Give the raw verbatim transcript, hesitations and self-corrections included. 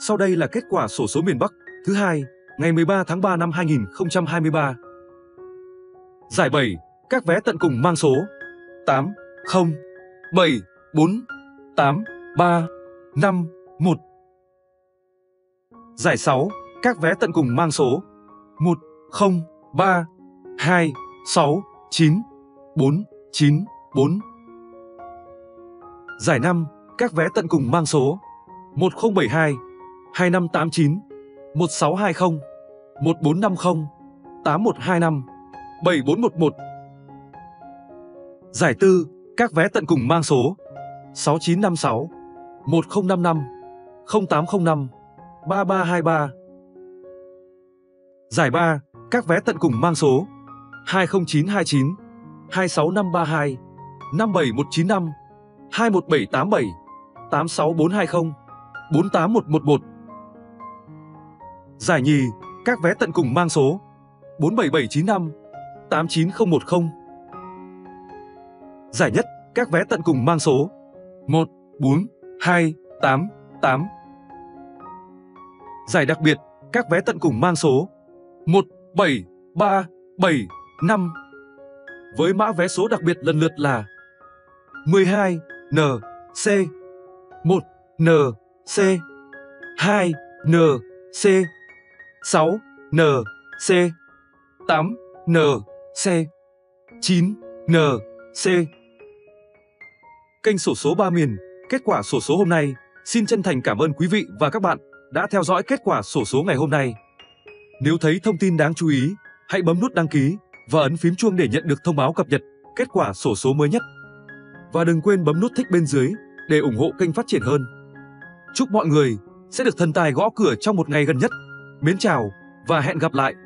Sau đây là kết quả xổ số miền Bắc thứ hai, ngày mười ba tháng ba năm hai nghìn không trăm hai mươi ba. Giải bảy, các vé tận cùng mang số tám, không, bảy, bốn, tám, ba, năm, một. Giải sáu, các vé tận cùng mang số một, không, ba, hai, sáu, chín, bốn, chín, bốn. Giải năm, các vé tận cùng mang số một không bảy hai, hai năm tám chín, một sáu hai không, một bốn năm không, tám một hai năm, bảy bốn một một. Giải tư, các vé tận cùng mang số sáu chín năm sáu, một không năm năm, không tám không năm, ba ba hai ba. Giải ba, các vé tận cùng mang số hai không chín hai chín, hai sáu năm ba hai, năm bảy một chín năm, hai một bảy tám bảy, tám sáu bốn hai không, bốn tám một một một. Giải nhì, các vé tận cùng mang số bốn bảy bảy chín năm, tám chín không một không. Giải nhất, các vé tận cùng mang số một bốn hai tám tám. Giải đặc biệt, các vé tận cùng mang số một bảy ba bảy năm. Với mã vé số đặc biệt lần lượt là mười hai N C, một N C, hai N C, sáu N C, tám N C, chín N C. Kênh xổ số ba miền, kết quả xổ số hôm nay. Xin chân thành cảm ơn quý vị và các bạn đã theo dõi kết quả xổ số ngày hôm nay. Nếu thấy thông tin đáng chú ý, hãy bấm nút đăng ký và ấn phím chuông để nhận được thông báo cập nhật kết quả xổ số mới nhất. Và đừng quên bấm nút thích bên dưới để ủng hộ kênh phát triển hơn. Chúc mọi người sẽ được thần tài gõ cửa trong một ngày gần nhất. Mến chào và hẹn gặp lại!